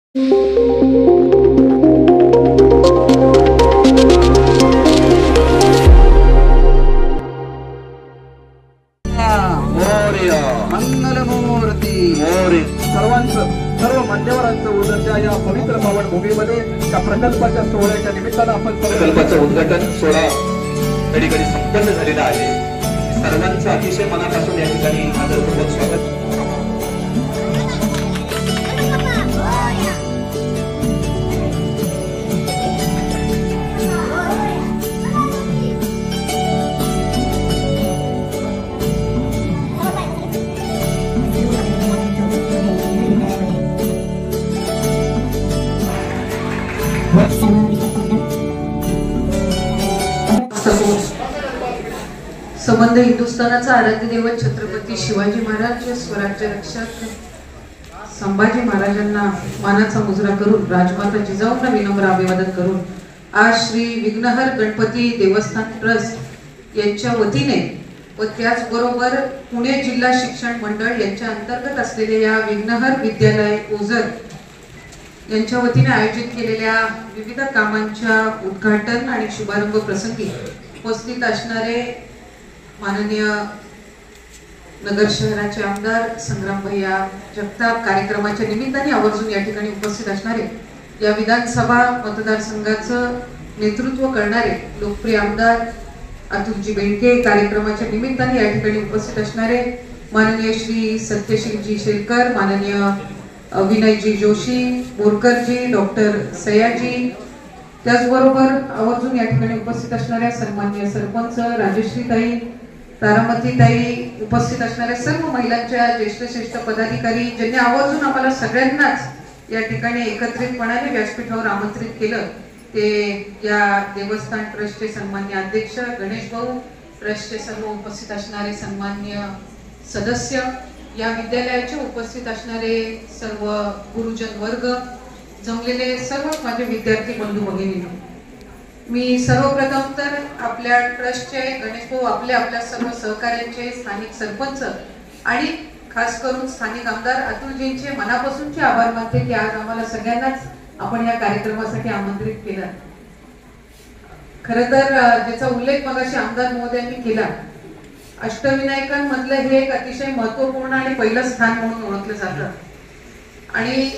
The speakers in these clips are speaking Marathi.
सर्व मान्यवरांचं उद्याच्या या पवित्र पावन भूमीमध्ये त्या प्रकल्पाच्या सोहळ्याच्या निमित्तानं आपण प्रकल्पाचं उद्घाटन सोहळा या ठिकाणी संपन्न झालेला आहे। सर्वांचं अतिशय मनापासून या ठिकाणी आदरपूर्वक स्वागत। संबंध हिंदुस्थानाचा आराध्य दैवत छत्रपती शिवाजी महाराज स्वराज्य रक्षक संभाजी महाराजांना मानाचा मुजरा करून राजमाता जिजाऊंना विनम्र अभिवादन करून आज श्री विघ्नहर गणपती देवस्थान ट्रस्ट यांच्या वतीने व त्याचबरोबर पुणे जिल्हा शिक्षण मंडळ यांच्या अंतर्गत असलेल्या या विघ्नहर विद्यालय ओझर यांच्या वतीने आयोजित केलेल्या विविध कामांच्या उद्घाटन आणि शुभारंभ प्रसंगी उपस्थित असणारे माननीय नगर शहराचे आमदार संग्राम भैया जगताप, कार्यक्रमाच्या निमित्ताने आवर्जून या ठिकाणी उपस्थित असणारे या विधानसभा मतदारसंघाचं नेतृत्व करणारे लोकप्रिय आमदार अतुलजी बेंडके, कार्यक्रमाच्या निमित्ताने या ठिकाणी उपस्थित असणारे माननीय श्री सत्यशीलजी शेरकर, माननीय विनयजी जोशी, बोरकरजी, डॉक्टर सयाजी, त्याचबरोबर आवर्जून या ठिकाणी उपस्थित असणाऱ्या सन्माननीय सरपंच राजश्रीताई, तारामतीताई, उपस्थित असणाऱ्या सर्व महिलांच्या ज्येष्ठ पदाधिकारी ज्यांनी आवर्जून आम्हाला सगळ्यांनाच या ठिकाणी एकत्रितपणाने व्यासपीठावर आमंत्रित केलं, ते या देवस्थान ट्रस्टचे सन्माननीय अध्यक्ष गणेश भाऊ, ट्रस्टचे सर्व उपस्थित असणारे सन्माननीय सदस्य, या विद्यालयाचे उपस्थित असणारे सर्व गुरुजन वर्ग, जमलेले सर्व माझे विद्यार्थी बंधू भगिनींनो, मी सर्वप्रथम तर आपल्या ट्रस्टचे गणेश भाऊ, आपल्या सर्व सहकार्यांचे, स्थानिक सरपंच आणि खास करून स्थानिक आमदार अतुलजींचे मनापासूनचे आभार मानते की आज आम्हाला सगळ्यांनाच आपण या कार्यक्रमासाठी आमंत्रित केलं। खरं तर ज्याचा उल्लेख मगाशी आमदार महोदयांनी केला, अष्टविनायकांमधलं हे एक अतिशय महत्त्वपूर्ण आणि पहिलं स्थान म्हणून ओळखलं जातं। आणि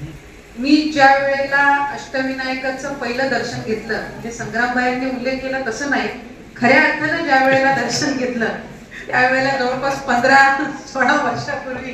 मी ज्या वेळेला अष्टविनायकाचं पहिलं दर्शन घेतलं, म्हणजे संग्रामबाईंनी उल्लेख केला तसं नाही, खऱ्या अर्थानं ज्या वेळेला दर्शन घेतलं त्यावेळेला जवळपास 15-16 वर्षापूर्वी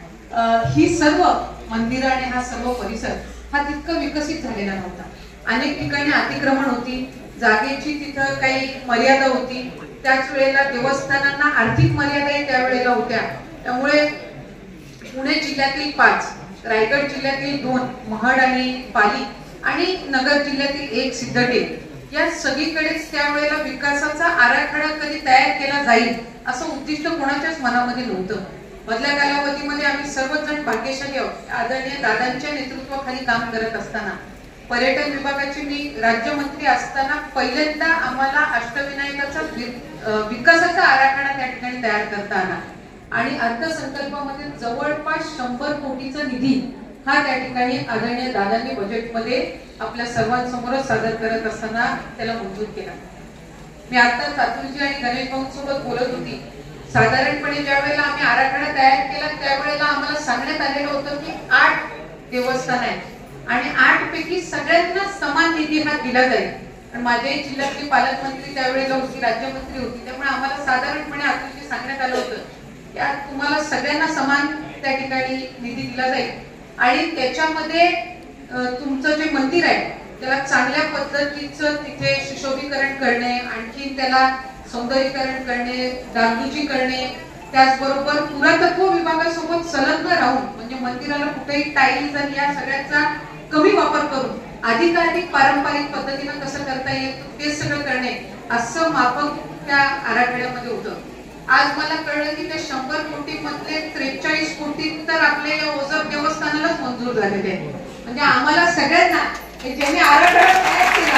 ही सर्व मंदिरं आणि हा सर्व परिसर हा तितका विकसित झालेला नव्हता। अनेक ठिकाणी अतिक्रमण होती, जागेची तिथं काही मर्यादा होती, त्याच वेळेला देवस्थानांना आर्थिक मर्यादाही त्यावेळेला होत्या। त्यामुळे पुणे जिल्ह्यातील 5, रायगड जिल्ह्यातील 2, महड आणि पाली आणि नगर जिल्ह्यातील 1 सिद्धटेक, या सगळीकडेच त्यावेळेला विकासाचा आराखडा कधी तयार केला जाईल असं उद्दिष्ट कोणाच्याच मनामध्ये नव्हतं। मधल्या कालावधीमध्ये आम्ही सर्वजण भाग्यशाली आहोत। आदरणीय दादांच्या नेतृत्वाखाली काम करत असताना, पर्यटन विभागाचे मी राज्यमंत्री असताना पहिल्यांदा आम्हाला अष्टविनायकाचा विकासाचा आराखडा त्या ठिकाणी तयार करता आला आणि अर्थसंकल्पामध्ये जवळपास 100 कोटीचा निधी हा त्या ठिकाणी आदरणीय दादांनी बजेटमध्ये आपल्या सर्वांसमोर सादर करत असताना त्याला मंजूर केला। मी आता अतुलजी आणि गणेश भाऊंसोबत बोलत होती, साधारणपणे ज्या वेळेला आम्ही आराखडा तयार केला त्यावेळेला आम्हाला सांगण्यात आलेलं होतं की 8 देवस्थान आहेत आणि 8 पैकी सगळ्यांना समान निधी हा दिला जाईल। आणि माझ्याही जिल्ह्यातली पालकमंत्री त्यावेळेला होती, राज्यमंत्री होती, त्यामुळे आम्हाला साधारणपणे अतुलजी सांगण्यात आलं होतं की तुम्हाला सगळ्यांना समान त्या ठिकाणी निधी दिला जाईल आणि त्याच्यामध्ये तुमचं जे मंदिर आहे त्याला चांगल्या पद्धतीचं तिथे सुशोभीकरण करणे, आणखी त्याला सौंदर्यीकरण करणे, डागडुजी करणे, त्याचबरोबर पुरातत्व विभागासोबत संलग्न राहून म्हणजे मंदिराला कुठेही टाईल्स आणि या सगळ्याचा कमी वापर करून अधिकाधिक पारंपरिक पद्धतीने कसं करता येईल ते सगळं करणे असं मापक त्या आराखड्यामध्ये होतं। आज मला कळलं की ते 100 कोटी मधले 43 कोटी तर आपल्या या ओझर देवस्थानालाच मंजूर झालेले आहेत। म्हणजे आम्हाला सगळ्यांना ज्यांनी आराखडा तयार केला,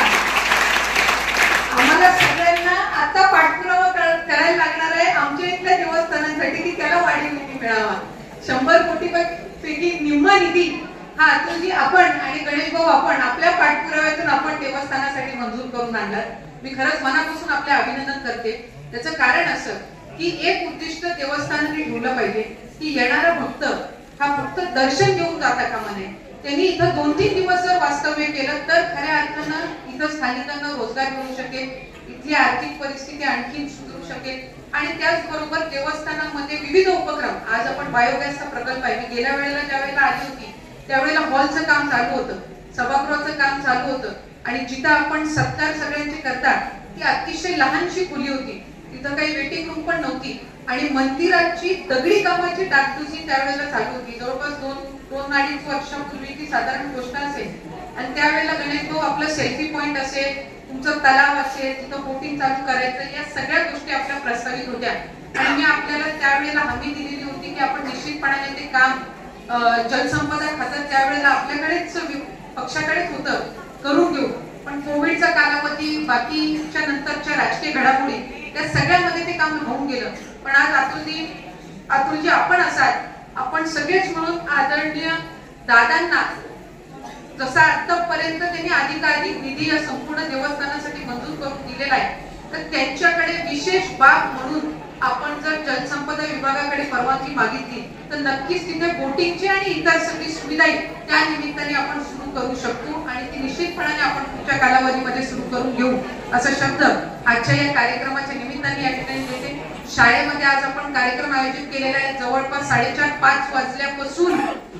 आम्हाला सगळ्यांना आता पाठपुरावा करायला लागणार आहे आमच्या इथल्या देवस्थानांसाठी की त्याला वाढीव निधी मिळावा। 100 कोटी पैकी निम्मा निधी हा तुम्ही आपण आणि गणेश भाऊ आपण आपल्या पाठपुराव्यातून आपण देवस्थानासाठी मंजूर करून आणलात। मी खरंच मनापासून आपले अभिनंदन करते। त्याचं कारण असं की एक उद्दिष्ट देवस्थानाने ठेवलं पाहिजे की येणारा भक्त हा फक्त दर्शन घेऊन जाता कामा नये, त्यांनी इथं 2-3 दिवस जर वास्तव्य केलं तर खऱ्या अर्थानं इथं स्थानिकांना रोजगार मिळू शकेल, इथली आर्थिक परिस्थिती आणखी सुधारू शकेल आणि त्याचबरोबर देवस्थानामध्ये विविध उपक्रम, आज आपण बायोगॅसचा प्रकल्प आहे, मी गेल्या वेळेला ज्या वेळेला आली होती त्यावेळेला हॉलचं काम चालू होतं, सभागृहाचं काम चालू होतं आणि जिथं आपण सत्कार सगळ्यांचे करतात ती अतिशय लहानशी खोली होती, तिथं काही वेटिंग रूम पण नव्हती आणि मंदिराची दगडी कामाची डागडुजी त्यावेळेला चालू होती। जवळपास 2-2.5 वर्षापूर्वी ती साधारण गोष्ट असेल आणि त्यावेळेला गणेश भाऊ आपलं सेल्फी पॉइंट असेल, तुमचं तलाव असेल, तिथं बोटिंग चालू करायचं, या सगळ्या गोष्टी आपल्या प्रस्तावित होत्या आणि मी आपल्याला त्यावेळेला हमी दिलेली होती की आपण निश्चितपणाने ते काम जलसंपदा खात्यात त्यावेळेला आपल्याकडेच पक्षाकडेच होतं, करून घेऊ। पण कोविडचा कालावधी, बाकीच्या नंतरच्या राजकीय घडामोडी, त्या सगळ्यामध्ये ते काम राहून गेलं। पण आज अतुलजी आपण असाल, आपण सगळेच म्हणून आदरणीय दादांना जसा आतापर्यंत त्यांनी अधिकाधिक निधी या संपूर्ण देवस्थानासाठी मंजूर करून दिलेला आहे, तर त्यांच्याकडे विशेष बाब म्हणून आपण जर जलसंपदा विभागाकडे परवानगी मागितली तर नक्कीच तिथे बोटिंगची आणि इतर सगळी सुविधा त्या निमित्ताने आपण सुरू करू शकतो आणि ती निश्चितपणाने आपण पुढच्या कालावधीमध्ये सुरू करून घेऊ असा शब्द आजच्या या कार्यक्रमाच्या निमित्ताने या ठिकाणी देते। शाळेमध्ये आज आपण कार्यक्रम आयोजित केलेला आहे, जवळपास 4:30-5 वाजल्यापासून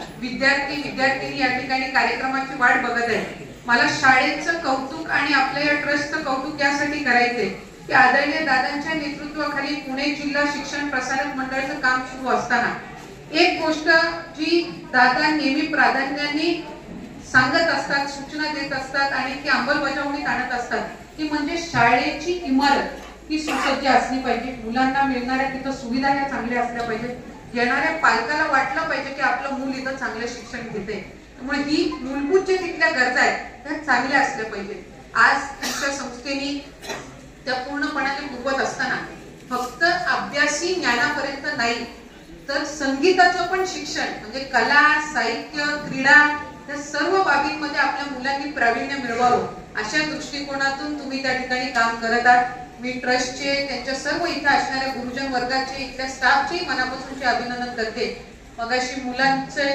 विद्यार्थी या ठिकाणी कार्यक्रमाची वाट बघत आहे। मला शाळेचं कौतुक आणि आपल्या या ट्रस्टचं कौतुक यासाठी करायचंय की आदरणीय दादांच्या नेतृत्वाखाली पुणे जिल्हा शिक्षण प्रसारक मंडळाचं काम सुरू असताना एक गोष्ट जी दादा नेहमी प्राधान्याने सांगत असतात, सूचना देत असतात आणि ती अंमलबजावणीत आणत असतात, ती म्हणजे शाळेची इमारत ही सुसज्ज असली पाहिजे, मुलांना मिळणाऱ्या तिथं सुविधा ह्या चांगल्या असल्या पाहिजे, येणाऱ्या पालकाला वाटलं पाहिजे की आपलं मूल इथं चांगलं शिक्षण घेते, त्यामुळे ही मूलभूत जे तिथल्या गरजा आहेत त्या चांगल्या असल्या पाहिजे। आज तुमच्या संस्थेने त्या पूर्णपणाने पूर्वत असताना फक्त अभ्यासी ज्ञानापर्यंत नाही तर संगीताचं पण शिक्षण म्हणजे कला, साहित्य, क्रीडा या सर्व बाबींमध्ये आपल्या मुलांनी प्रावीण्य मिळवावं अशा दृष्टिकोनातून तुम्ही त्या ठिकाणी काम करत आहात। मी ट्रस्टचे, त्यांच्या सर्व इथं असणाऱ्या गुरुजन वर्गाचे, इथल्या स्टाफचे मनापासूनचे अभिनंदन करते। मगाशी मुलांचे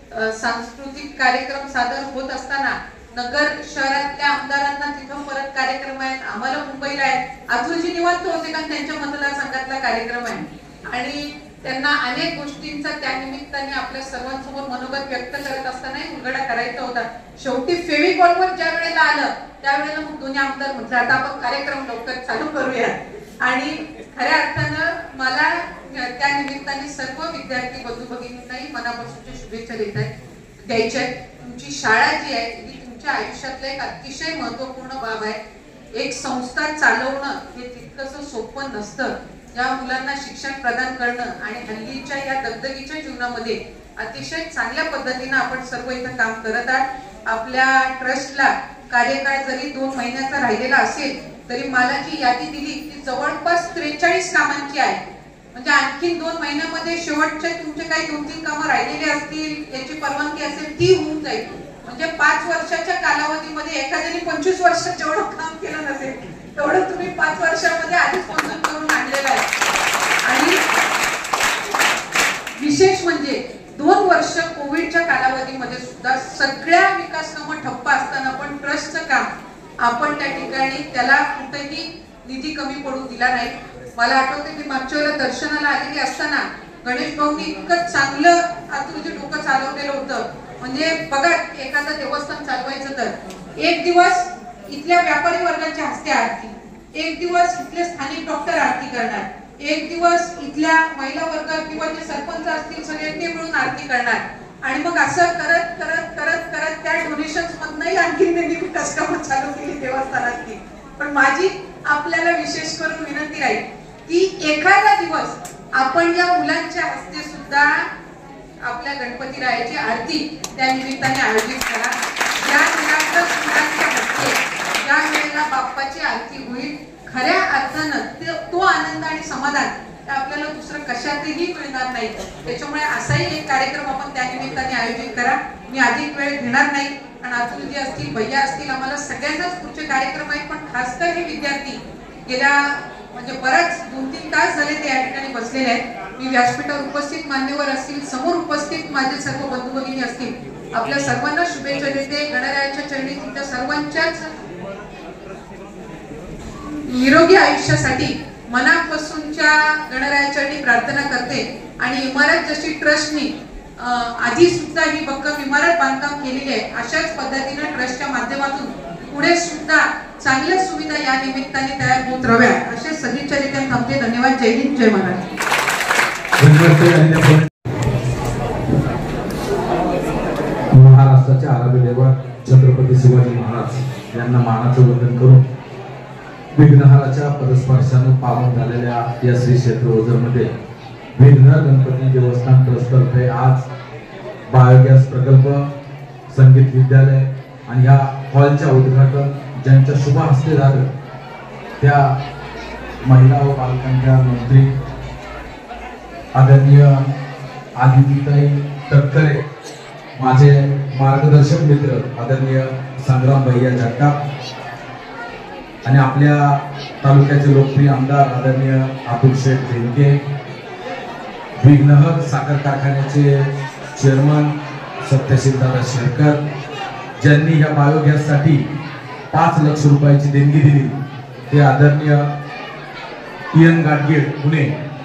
सांस्कृतिक कार्यक्रम सादर होत असताना नगर शहरातल्या आमदारांना तिथं परत कार्यक्रम आहेत, आम्हाला मुंबईला आहेत, अतुलजी निवांत होते कारण त्यांच्या मतदारसंघातला कार्यक्रम आहे आणि त्यांना अनेक गोष्टींचा त्या निमित्ताने आपल्या सर्वांसमोर मनोगत व्यक्त करत असताना उलगडा करायचा होता। शेवटी फेविकॉलवर ज्या वेळेला आलं त्यावेळेला मग दोन्ही आमदार म्हटलं आता आपण कार्यक्रम लवकर चालू करूया आणि खऱ्या अर्थानं मला त्या निमित्ताने सर्व विद्यार्थी बंधू भगिनींनाही मनापासूनच्या शुभेच्छा द्यायच्या आहेत। तुमची शाळा जी आहे ती तुमच्या आयुष्यातलं एक अतिशय महत्त्वपूर्ण बाब आहे। एक संस्था चालवणं हे तितकंसं सोपं नसतं, या मुलांना शिक्षण प्रदान करणं आणि हल्लीच्या या दगदगीच्या जीवनामध्ये अतिशय चांगल्या पद्धतीने आपण सर्व इथं काम करत आहात। आपल्या ट्रस्टला कार्यकाळ जरी 2 महिन्याचा राहिलेला असेल तरी मला जी यादी दिली ती जवळपास 43 कामांची आहे, म्हणजे आणखी 2 महिन्यामध्ये शेवटचे तुमचे काही 2-3 कामं राहिलेली असतील, याची परवानगी असेल ती होऊन जाईल, म्हणजे 5 वर्षाच्या कालावधीमध्ये एखाद्याने 25 वर्षात जेवढं काम केलं नसेल तेवढं तुम्ही 5 वर्षामध्ये आधीच मंजूर करून आणलेलं आहे। आणि विशेष म्हणजे 2 वर्ष कोविडच्या कालावधीमध्ये सुद्धा सगळ्या विकास कामं ठप्प असताना पण ट्रस्टचं काम आपण त्या ठिकाणी त्याला कुठेही निधी कमी पडू दिला नाही। मला आठवते की मागच्या वेळेला दर्शनाला आलेली असताना गणेश भाऊनी इतकं चांगलं अतुलजी डोकं चालवलेलं होतं, म्हणजे बघा एखादं देवस्थान चालवायचं तर एक दिवस इथल्या व्यापारी वर्गाच्या हस्ते आरती, एक दिवस इथले स्थानिक डॉक्टर आरती करणार, एक दिवस इथल्या महिला वर्ग किंवा जे सरपंच असतील सगळे ते मिळून आरती करणार आणि मग असं करत करत करत करत त्या डोनेशन्स मधनही आणखी त्यांनी विकास कामं चालू केली देवस्थानातली। पण माझी आपल्याला विशेष करून विनंती राहील की एखादा दिवस आपण या मुलांच्या हस्ते सुद्धा आपल्या गणपतीरायाची आरती त्या निमित्ताने आयोजित करा। या मुलांच्या हस्ते ज्या वेळेला बाप्पाची आरती होईल खऱ्या अर्थानं तो आनंद आणि समाधान आपल्याला दुसरं कशातही मिळणार नाही, त्याच्यामुळे असाही एक कार्यक्रम आपण त्या निमित्ताने आयोजित करा। मी अधिक वेळ घेणार नाही. आणि अतुलजी असतील, भैया असतील, आम्हाला सगळ्यांनाच पुढचे कार्यक्रम आहेत. पण खासकर हे विद्यार्थी गेल्या म्हणजे बराच 2-3 तास झाले ते या ठिकाणी बसलेले आहेत. मी व्यासपीठावर उपस्थित मान्यवर असतील, समोर उपस्थित माझे सर्व बंधू भगिनी असतील, आपल्या सर्वांना शुभेच्छा देते. गणरायाच्या चरणी तुमच्या सर्वांच्याच निरोगी आयुष्यासाठी मनापासूनच्या गणरायाच्या चरणी प्रार्थना करते. आणि इमारत जशी ट्रस्टनी आधी सुद्धा ही भक्कम इमारत बांधकाम केलेली आहे, अशाच पद्धतीने ट्रस्टच्या माध्यमातून पुढे सुद्धा चांगल्या सुविधा या निमित्ताने तयार होत राहाव्यात असे सदिच्छा देते. थांबते. धन्यवाद. जय हिंद, जय महाराष्ट्र. महाराष्ट्राचे आराध्य दैवत छत्रपती शिवाजी महाराज यांना मानाचं वंदन करून विघ्नहाराच्या पदस्पर्शाने पावन झालेल्या या श्री क्षेत्र ओझरमध्ये विघ्नहर गणपती देवस्थान ट्रस्टतर्फे आज बायोगॅस प्रकल्प, संगीत विद्यालय आणि या हॉलच्या उद्घाटन ज्यांच्या शुभ हस्ते झालं त्या महिला व बालकांच्या मंत्री आदरणीय आदितीताई तटकरे, माझे मार्गदर्शक मित्र आदरणीय संग्राम भैया जगताप आणि आपल्या तालुक्याचे लोकप्रिय आमदार आदरणीय अतुल शेठ बेनके, विघ्नहर साखर कारखान्याचे चेअरमन सत्यशील दादा शेरकर, ज्यांनी या बायोगॅससाठी 5 लाख रुपयाची देणगी दिली ते आदरणीय इयन गाडगीळ पुणे,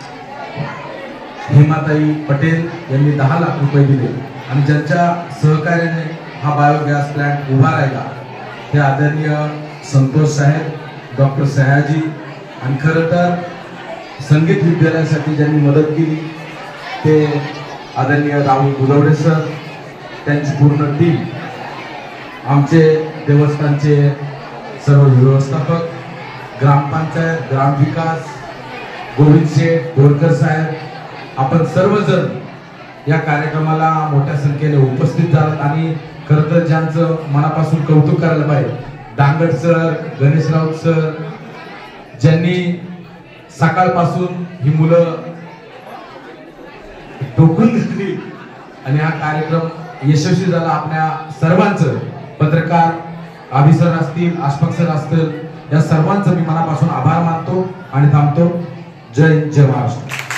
हेमाताई पटेल यांनी 10 लाख रुपये दिले आणि ज्यांच्या सहकार्याने हा बायोगॅस प्लांट उभा राहिला ते आदरणीय संतोष साहेब, डॉक्टर सयाजी आणि खरं तर संगीत विद्यालयासाठी ज्यांनी मदत केली ते आदरणीय राहुल गुलवडे सर, त्यांची पूर्ण टीम, आमचे देवस्थानचे सर्व व्यवस्थापक, ग्रामपंचायत, ग्रामविकास, गोविंद शेठ, बोरकर साहेब, आपण सर्वजण या कार्यक्रमाला मोठ्या संख्येने उपस्थित झालात. आणि खरं तर ज्यांचं मनापासून कौतुक करायला पाहिजे, डांगड सर, गणेश राऊत सर, ज्यांनी सकाळपासून ही मुलं टोकून घेतली आणि हा कार्यक्रम यशस्वी झाला. आपल्या सर्वांचं, पत्रकार अभिसर असतील, आशफाक सर असतील, या सर्वांचं मी मनापासून आभार मानतो आणि थांबतो. जय महाराष्ट्र.